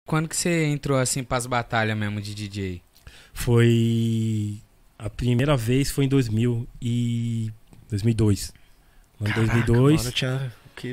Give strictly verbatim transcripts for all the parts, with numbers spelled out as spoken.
quando que você entrou assim pras batalhas mesmo de D J? Foi... A primeira vez foi em dois mil e... dois mil e dois. Em dois mil e dois... Mano, eu tinha o quê?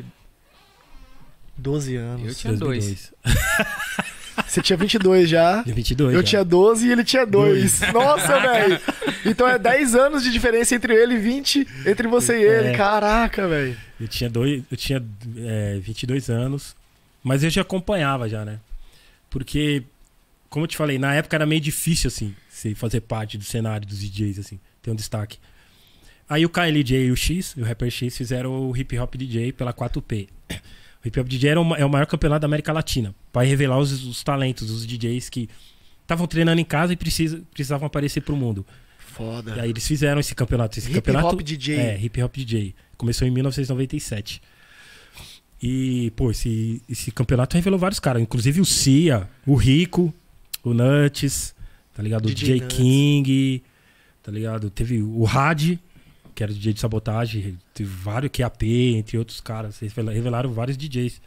doze anos. Eu tinha dois. Você tinha vinte e dois já. Tinha vinte e dois Eu já. tinha doze e ele tinha dois. Nossa, velho. Então é dez anos de diferença entre ele e vinte entre você e ele. É. Caraca, velho. Eu tinha, dois, eu tinha é, vinte e dois anos, mas eu já acompanhava já, né? Porque, como eu te falei, na época era meio difícil, assim, você fazer parte do cenário dos D Js, assim, ter um destaque. Aí o K L J e o X, o Rapper X, fizeram o Hip Hop D J pela quatro P. O Hip Hop D J era o, é o maior campeonato da América Latina, para revelar os, os talentos dos D Js que estavam treinando em casa e precisa, precisavam aparecer pro mundo. Foda. E aí eles fizeram esse campeonato. Esse Hip campeonato, Hop D J. É, Hip Hop D J. Começou em mil novecentos e noventa e sete. E, pô, esse, esse campeonato revelou vários caras. Inclusive o Cia, o Rico, o Nuts, tá ligado? O D J D J King, tá ligado? Teve o Had, que era D J de sabotagem. Teve vários Q A P, entre outros caras. Eles revelaram vários D Js.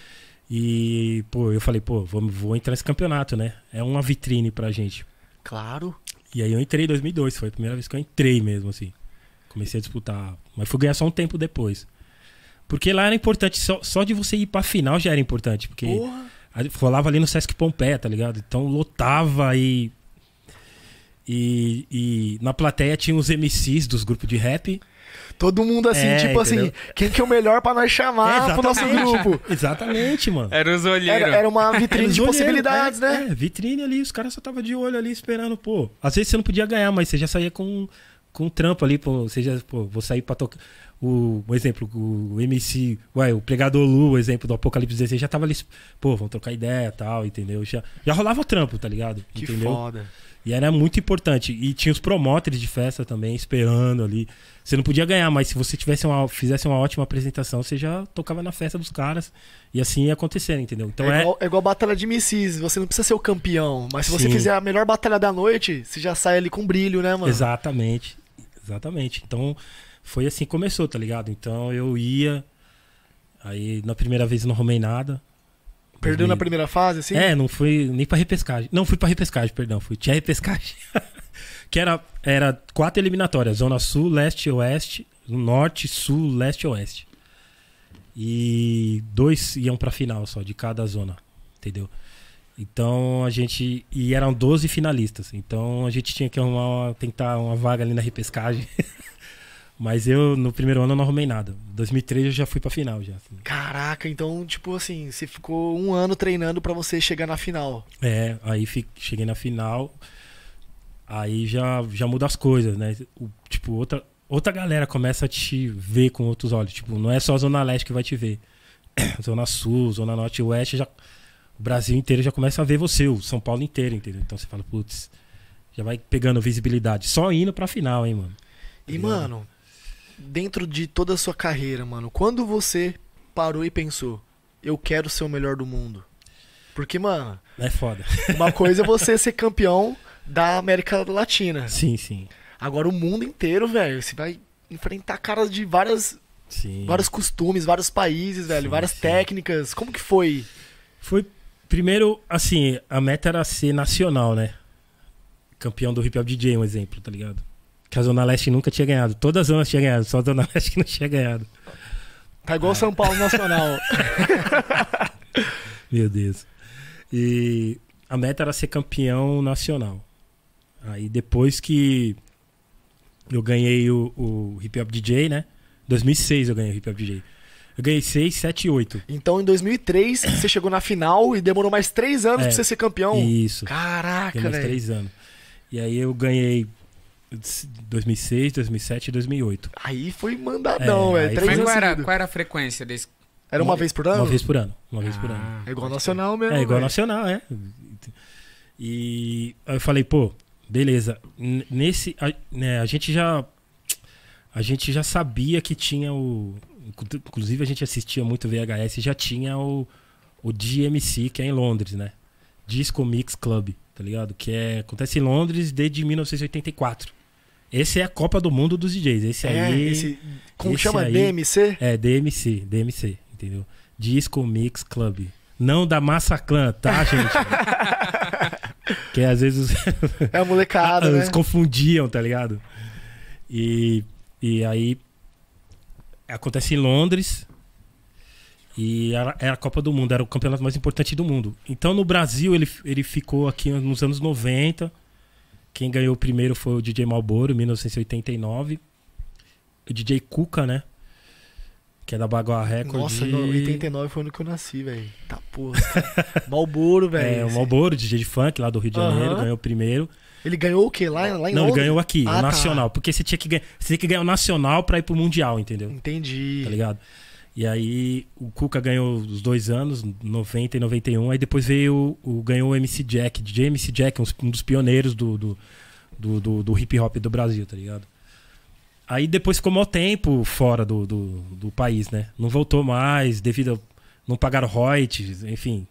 E, pô, eu falei, pô, vou, vou entrar nesse campeonato, né? É uma vitrine pra gente. Claro. E aí eu entrei em dois mil e dois, foi a primeira vez que eu entrei mesmo, assim. Comecei a disputar, mas fui ganhar só um tempo depois. Porque lá era importante, só, só de você ir pra final já era importante. Porque Porra. rolava ali no Sesc Pompeia, tá ligado? Então lotava e, e... E na plateia tinha os M Cs dos grupos de rap. Todo mundo assim, É, tipo entendeu? assim, quem que é o melhor pra nós chamar pro nosso grupo? Exatamente, mano. Era os olheiros. Era, era uma vitrine Eles de olheiros, possibilidades, é, né? É, vitrine ali, os caras só estavam de olho ali esperando, pô. Às vezes você não podia ganhar, mas você já saía com, com um trampo ali, pô. Você já, pô, vou sair pra tocar. O, o exemplo, o M C, ué, o Pregador Lu, o exemplo do Apocalipse dezesseis, já tava ali, pô, vamos trocar ideia e tal, entendeu? Já, já rolava o trampo, tá ligado? Que entendeu? foda. E era muito importante. E tinha os promoters de festa também esperando ali. Você não podia ganhar, mas se você tivesse uma, fizesse uma ótima apresentação, você já tocava na festa dos caras. E assim ia acontecer, entendeu? Então é, é. igual, é igual a batalha de M Cs. Você não precisa ser o campeão, mas se você Sim. fizer a melhor batalha da noite, você já sai ali com brilho, né, mano? Exatamente. Exatamente. Então foi assim que começou, tá ligado? Então eu ia. Aí na primeira vez não arrumei nada. Perdeu na dois mil primeira fase, assim? É, não fui nem pra repescagem. Não, fui pra repescagem, perdão. Fui, tinha repescagem. Que era, era quatro eliminatórias. Zona Sul, Leste e Oeste. Norte, Sul, Leste e Oeste. E dois iam pra final só, de cada zona. Entendeu? Então a gente... E eram doze finalistas. Então a gente tinha que arrumar uma, tentar uma vaga ali na repescagem. Mas eu, no primeiro ano, eu não arrumei nada. Em dois mil e três eu já fui pra final. Já, assim. Caraca, então, tipo assim, você ficou um ano treinando pra você chegar na final. É, aí fi- cheguei na final. Aí já, já muda as coisas, né? O, tipo, outra, outra galera começa a te ver com outros olhos. Tipo, não é só a Zona Leste que vai te ver. Zona Sul, Zona Norte e Oeste, já, o Brasil inteiro já começa a ver você, o São Paulo inteiro, entendeu? Então você fala, putz, já vai pegando visibilidade. Só indo pra final, hein, mano. E, mano, dentro de toda a sua carreira, mano, quando você parou e pensou, eu quero ser o melhor do mundo? Porque, mano, É foda. uma coisa é você ser campeão da América Latina. Sim, sim. Agora o mundo inteiro, velho, você vai enfrentar caras de várias, Sim. vários costumes, vários países, velho, Sim, várias sim. técnicas. Como que foi? Foi, primeiro, assim, a meta era ser nacional, né? Campeão do Hip Hop D J, um exemplo, tá ligado? Que a Zona Leste nunca tinha ganhado. Todas as zonas tinham ganhado, só a Zona Leste que não tinha ganhado. Tá igual São Paulo Nacional. Meu Deus. E a meta era ser campeão nacional. Aí depois que eu ganhei o, o Hip Hop D J, né? Em dois mil e seis eu ganhei o Hip Hop D J. Eu ganhei seis, sete e oito. Então em dois mil e três você chegou na final e demorou mais três anos É, pra você ser campeão. Isso. Caraca, Ganhei mais velho. três anos. E aí eu ganhei dois mil e seis, dois mil e sete e dois mil e oito. Aí foi mandadão, É, velho. aí Três Mas anos qual era, seguidos. qual era a frequência desse? Era uma vez por ano? Uma vez por ano. Uma vez por ano. Ah, É igual pode nacional mesmo. É igual velho. nacional, é. E aí eu falei, pô, beleza. N- Nesse, a, né, a gente já a gente já sabia que tinha o, inclusive a gente assistia muito V H S, já tinha o o D M C, que é em Londres, né? Disco Mix Club, tá ligado? Que é acontece em Londres desde mil novecentos e oitenta e quatro. Esse é a Copa do Mundo dos D Js. Esse É, aí esse. Como esse chama? aí- D M C? é D M C, D M C, entendeu? Disco Mix Club. Não da Massaclan, tá, gente? Que às vezes É a molecada, eles né? confundiam, tá ligado? E, e aí acontece em Londres e era, era a Copa do Mundo, era o campeonato mais importante do mundo. Então no Brasil ele, ele ficou aqui nos anos noventa. Quem ganhou primeiro foi o D J Malboro, em mil novecentos e oitenta e nove. O D J Cuca, né? Que é da Bagua Record. Nossa, e... no oitenta e nove foi o ano que eu nasci, velho. Tá porra. Malboro, velho. É, o Malboro, D J de funk lá do Rio de Janeiro, Aham. ganhou o primeiro. Ele ganhou o quê? Lá, lá em Não, ele Londres? ganhou aqui, Ah, o tá. Nacional. Porque você tinha que ganhar, você tinha que ganhar o Nacional pra ir pro Mundial, entendeu? Entendi. Tá ligado? E aí o Cuca ganhou os dois anos, noventa e noventa e um. Aí depois veio o, ganhou o M C Jack, D J M C Jack, um, um dos pioneiros do, do, do, do, do hip hop do Brasil, tá ligado? Aí depois ficou mó tempo fora do, do, do país, né? Não voltou mais, devido a não pagaram royalties, enfim.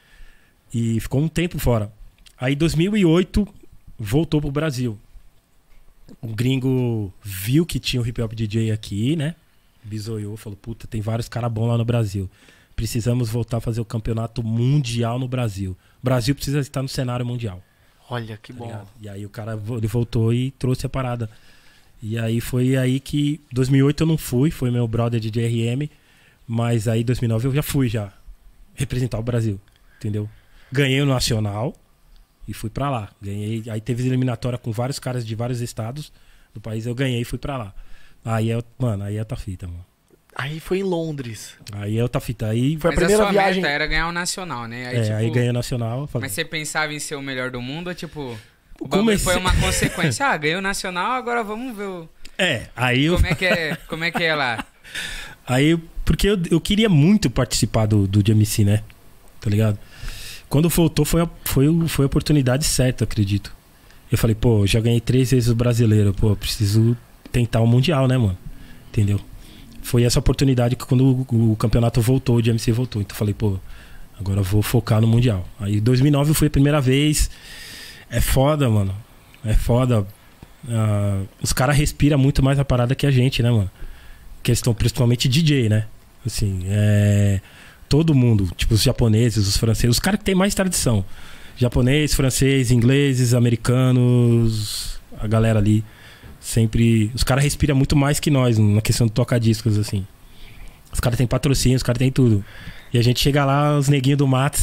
E ficou um tempo fora. Aí em dois mil e oito voltou pro Brasil. O gringo viu que tinha o hip hop D J aqui, né? Bisoiou, falou, puta, tem vários caras bons lá no Brasil. Precisamos voltar a fazer o campeonato mundial no Brasil. O Brasil precisa estar no cenário mundial. Olha, que Tá bom. ligado? E aí o cara vo- ele voltou e trouxe a parada. E aí foi aí que... dois mil e oito eu não fui, foi meu brother de D R M. Mas aí em dois mil e nove eu já fui já. Representar o Brasil, entendeu? Ganhei o Nacional e fui pra lá. Ganhei, aí teve eliminatória com vários caras de vários estados do país. Eu ganhei e fui pra lá. Aí é, mano, aí é outra fita, mano. Aí foi em Londres. Aí é outra fita. Aí, Foi a Mas primeira a sua viagem. meta era ganhar o Nacional, né? Aí, é, tipo, aí ganhei o Nacional. Falei, Mas você pensava em ser o melhor do mundo ou, tipo... O Comecei- bagulho foi uma consequência. Ah, ganhou o Nacional, agora vamos ver o... é, aí eu... como, é que é, como é que é lá. Aí, porque eu, eu queria muito participar do, do D M C, né? Tá ligado? Quando voltou, foi a, foi, o- foi a oportunidade certa, acredito. Eu falei, pô, já ganhei três vezes o brasileiro, pô, preciso tentar o Mundial, né, mano? Entendeu? Foi essa oportunidade que quando o, o campeonato voltou, o D M C voltou. Então eu falei, pô, agora eu vou focar no Mundial. Aí em dois mil e nove foi a primeira vez. É foda, mano. É foda. Ah, os caras respiram muito mais a parada que a gente, né, mano? Questão, principalmente D J, né? Assim, é... todo mundo, tipo os japoneses, os franceses, os caras que tem mais tradição. Japonês, francês, ingleses, americanos, a galera ali. Sempre. Os caras respiram muito mais que nós na questão de tocar discos, assim. Os caras têm patrocínio, os caras têm tudo. E a gente chega lá, os neguinhos do mato.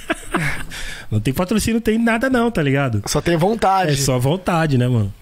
Não tem patrocínio, não tem nada, não, tá ligado? Só tem vontade. É só vontade, né, mano?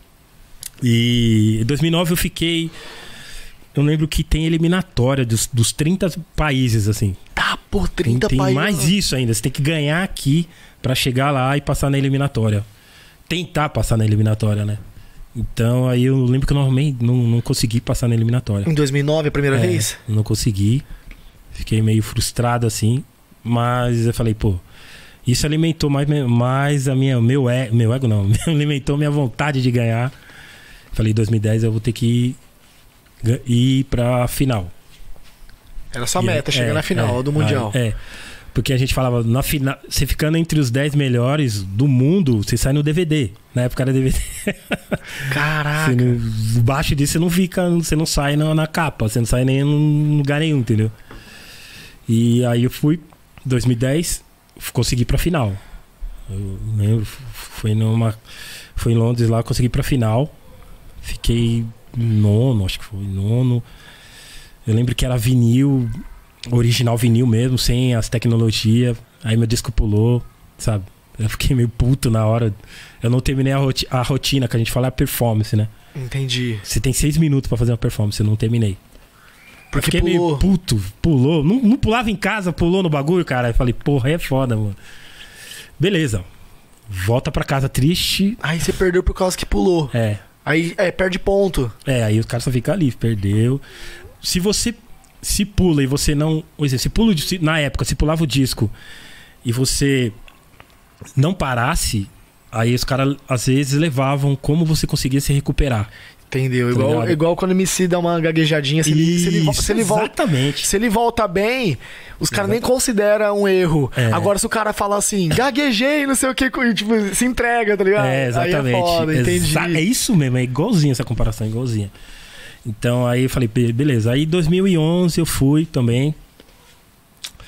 E em dois mil e nove eu fiquei. Eu lembro que tem eliminatória dos, dos trinta países, assim. Tá, por Tem, trinta tem países. mais isso ainda. Você tem que ganhar aqui pra chegar lá e passar na eliminatória. Tentar passar na eliminatória, né? Então aí eu lembro que eu normalmente não, não consegui passar na eliminatória. Em dois mil e nove, a primeira É, vez? Não consegui. Fiquei meio frustrado assim. Mas eu falei, pô, isso alimentou mais, mais a minha, meu, ego, meu ego, não. Alimentou minha vontade de ganhar. Falei, em dois mil e dez eu vou ter que ir, ir pra final. Era sua E meta, é, chegar na final é, do Mundial. É. Porque a gente falava, na final, você ficando entre os dez melhores do mundo, você sai no D V D. Na época era D V D. Caraca. Você não, baixo disso você não fica, você não sai na, na capa, você não sai nem em lugar nenhum, entendeu? E aí eu fui, em dois mil e dez, consegui ir pra final. Eu lembro, foi numa. Foi em Londres lá, consegui ir pra final. Fiquei nono, acho que foi nono. Eu lembro que era vinil, original vinil mesmo, sem as tecnologias. Aí meu disco pulou, sabe? Eu fiquei meio puto na hora. Eu não terminei a, roti a rotina, que a gente fala é a performance, né? Entendi. Você tem seis minutos pra fazer uma performance, eu não terminei. Porque eu fiquei pulou. meio puto, pulou. Não, não pulava em casa, pulou no bagulho, cara. Eu falei, porra, aí é foda, mano. Beleza. Volta pra casa triste. Aí você perdeu por causa que pulou. É. Aí é, perde ponto. É, aí o cara só fica ali, perdeu. Se você se pula e você não. Por exemplo, se pula, se- na época, se pulava o disco e você não parasse, aí os caras às vezes levavam como você conseguia se recuperar. Entendeu? Tá Igual, ligado? igual quando o M C dá uma gaguejadinha, se ele, se ele, vo- Isso, se ele volta. exatamente. Se ele volta bem, os caras nem Exato. consideram um erro. É. Agora, se o cara fala assim, gaguejei, não sei o que, tipo, se entrega, tá ligado? É, exatamente. Aí é foda, entendi. Exa- é isso mesmo, é igualzinho essa comparação, é igualzinha. Então aí eu falei, be- beleza. Aí em dois mil e onze eu fui também.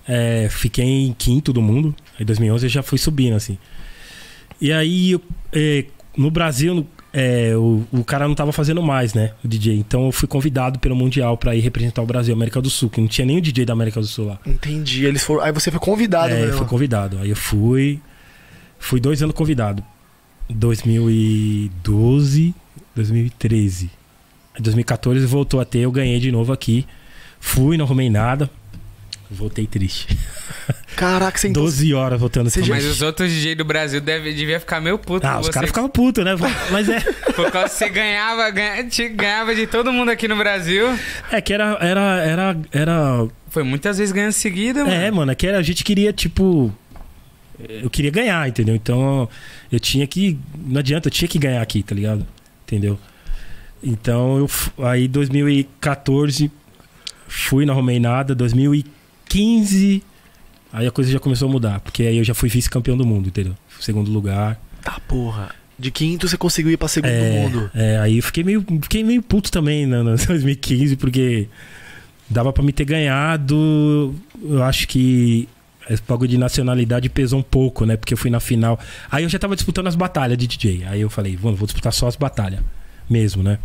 É, fiquei em quinto do mundo. Aí em dois mil e onze eu já fui subindo, assim. E aí, eu, é, no Brasil, é, o, o cara não tava fazendo mais, né? O D J. Então eu fui convidado pelo Mundial pra ir representar o Brasil, América do Sul, que não tinha nenhum D J da América do Sul lá. Entendi. Eles foram... Aí você foi convidado, É, mesmo. fui convidado. Aí eu fui. Fui dois anos convidado. dois mil e doze, dois mil e treze. Em dois mil e quatorze voltou a ter, eu ganhei de novo aqui. Fui, não arrumei nada. Voltei triste. Caraca, você então... doze horas voltando. Você já- Mas os outros D J do Brasil deve, devia ficar meio puto Ah, com os você. caras ficavam putos, né? Mas é. Por causa que você ganhava, ganha- te- ganhava de todo mundo aqui no Brasil. É que era. Era. Era. era Foi muitas vezes ganhando seguida, mano. é, mano, é que era, a gente queria, tipo. Eu queria ganhar, entendeu? Então eu tinha que. Não adianta, eu tinha que ganhar aqui, tá ligado? Entendeu? Então eu. fu- Aí dois mil e quatorze fui, não arrumei nada. dois mil e quinze. Aí a coisa já começou a mudar. Porque aí eu já fui vice-campeão do mundo, entendeu? Segundo lugar. Tá, porra. De quinto você conseguiu ir pra segundo É, mundo. é, aí eu fiquei meio, fiquei meio puto também no, no dois mil e quinze, porque dava pra me ter ganhado. Eu acho que esse bagulho de nacionalidade pesou um pouco, né? Porque eu fui na final. Aí eu já tava disputando as batalhas de D J. Aí eu falei, vou, vou disputar só as batalhas mesmo, né?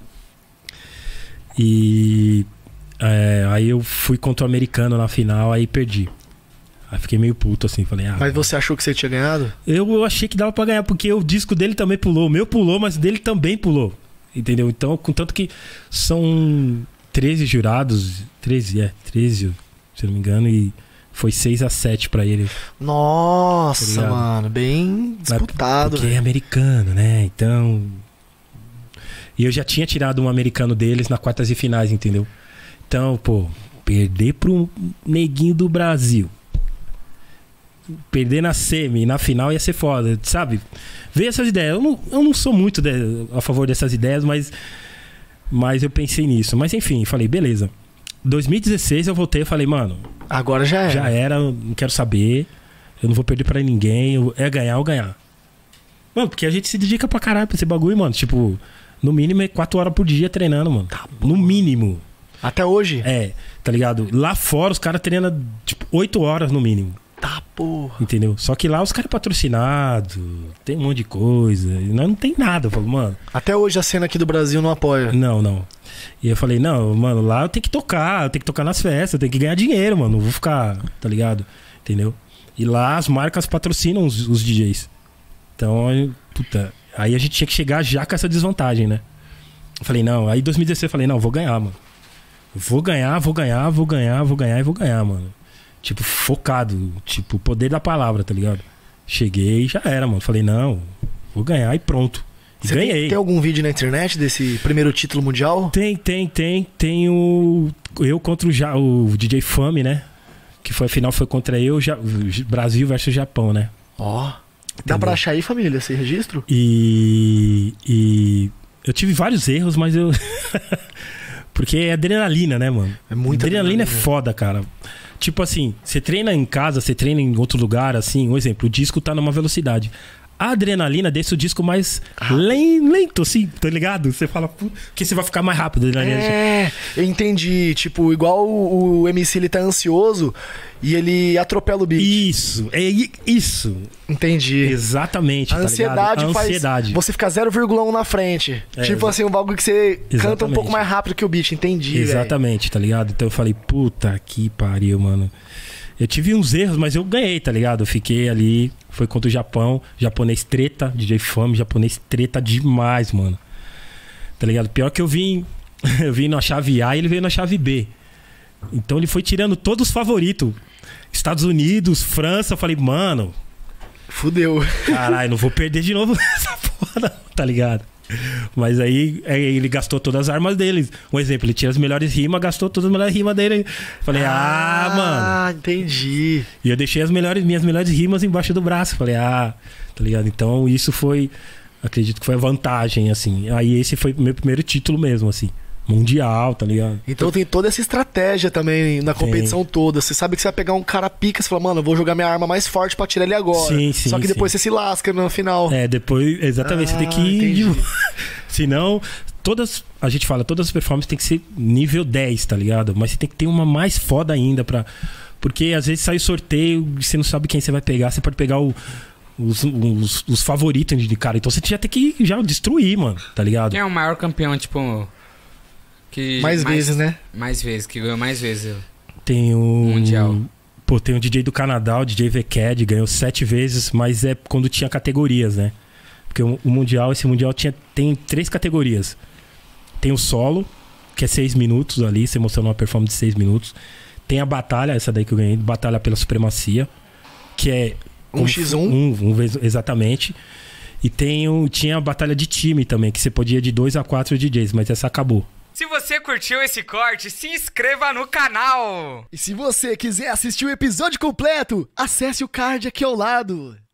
E é, aí eu fui contra o americano na final, aí perdi. Aí fiquei meio puto assim, falei, ah. Mas você achou que você tinha ganhado? Eu, eu achei que dava pra ganhar, porque o disco dele também pulou. O meu pulou, mas o dele também pulou. Entendeu? Então, contanto que são treze jurados. treze, é, treze, se eu não me engano, e foi seis a sete pra ele. Nossa, Tá ligado? mano. Bem disputado, Porque é velho. americano, né? Então. E eu já tinha tirado um americano deles na quartas de finais, entendeu? Então, pô, perder pro neguinho do Brasil. Perder na semi, na final ia ser foda, sabe? Ver essas ideias. Eu não, eu não sou muito de- a favor dessas ideias, mas, mas eu pensei nisso. Mas enfim, falei, beleza. dois mil e dezesseis eu voltei e falei, mano, Agora já é. já era, eu não quero saber. Eu não vou perder pra ninguém. eu- É ganhar ou ganhar. Mano, porque a gente se dedica pra caralho pra esse bagulho, mano. Tipo, no mínimo é quatro horas por dia treinando, mano. No mínimo. Até hoje? É, tá ligado? Lá fora os caras treinam, tipo, oito horas no mínimo. Tá, porra. Entendeu? Só que lá os caras é patrocinado, tem um monte de coisa. E nós não tem nada. Eu falo, mano, Até hoje a cena aqui do Brasil não apoia. não, não. E eu falei, não, mano, lá eu tenho que tocar, eu tenho que tocar nas festas, eu tenho que ganhar dinheiro, mano. Não vou ficar, tá ligado? Entendeu? E lá as marcas patrocinam os, os D Js. Então, aí, puta, aí a gente tinha que chegar já com essa desvantagem, né? Eu falei, não, aí em dois mil e dezesseis eu falei, não, vou ganhar, mano. Eu vou ganhar, vou ganhar, vou ganhar, vou ganhar e vou ganhar, mano. Tipo, focado, tipo, poder da palavra, tá ligado? Cheguei e já era, mano. Falei, não, vou ganhar e pronto. E Você ganhei. tem, tem algum vídeo na internet desse primeiro título mundial? Tem, tem, tem. Tem o. Eu contra o, ja, o D J Fame, né? Que foi a final, foi contra eu, ja, Brasil versus Japão, né? Ó. Dá Entendeu? pra achar aí, família, esse registro? E. E. Eu tive vários erros, mas eu. Porque é adrenalina, né, mano? É muita adrenalina. adrenalina. é foda, cara. Tipo assim, você treina em casa, você treina em outro lugar, assim, um exemplo, o disco tá numa velocidade. A adrenalina deixa o disco mais Ah. len- lento, assim, tá ligado? Você fala, "Pu-", porque você vai ficar mais rápido. A adrenalina. É, eu entendi. Tipo, igual o, o M C ele tá ansioso e ele atropela o beat. Isso, é i- isso. Entendi. Exatamente, A tá ansiedade ligado? A faz ansiedade. você ficar zero vírgula um na frente. É, tipo exa- assim, um bagulho que você canta um Exatamente. pouco mais rápido que o beat. Entendi, velho. Exatamente, tá ligado? Então eu falei, puta que pariu, mano. Eu tive uns erros, mas eu ganhei, tá ligado? Eu fiquei ali, foi contra o Japão, japonês treta, D J Fame, japonês treta demais, mano. Tá ligado? Pior que eu vim, eu vim na chave A e ele veio na chave B. Então ele foi tirando todos os favoritos. Estados Unidos, França, eu falei, mano, Fudeu. caralho, não vou perder de novo essa porra, não, tá ligado? Mas aí, aí ele gastou todas as armas dele. Um exemplo, ele tinha as melhores rimas, gastou todas as melhores rimas dele. Falei, ah, mano. Ah, entendi. E eu deixei as melhores, minhas melhores rimas embaixo do braço. Falei, ah, tá ligado? Então isso foi, acredito que foi a vantagem, assim. Aí esse foi o meu primeiro título mesmo, assim. Mundial, tá ligado? Então tem toda essa estratégia também na competição toda. Você sabe que você vai pegar um cara pica, você fala, mano, eu vou jogar minha arma mais forte pra tirar ele agora. Sim, sim, Só que depois sim. você se lasca no final. É, depois, exatamente, você tem Ah, que ir. entendi. Senão, todas, a gente fala, todas as performances tem que ser nível dez, tá ligado? Mas você tem que ter uma mais foda ainda pra... Porque às vezes sai o sorteio e você não sabe quem você vai pegar. Você pode pegar o, os, os, os favoritos de cara. Então você já tem que já destruir, mano, tá ligado? Quem é o maior campeão, tipo... Que Mais, mais vezes, né? Mais vezes, que ganhou mais vezes. Tem o... Mundial. Pô, tem o D J do Canadá, o D J V-Cad, ganhou sete vezes, mas é quando tinha categorias, né? Porque o, o Mundial, esse Mundial tinha, tem três categorias. Tem o solo, que é seis minutos ali, você mostrando uma performance de seis minutos. Tem a batalha, essa daí que eu ganhei, batalha pela supremacia, que é... Um contra um? Um, um vez, exatamente. E tem o, tinha a batalha de time também, que você podia ir de dois a quatro D Js, mas essa acabou. Se você curtiu esse corte, se inscreva no canal! E se você quiser assistir o episódio completo, acesse o card aqui ao lado.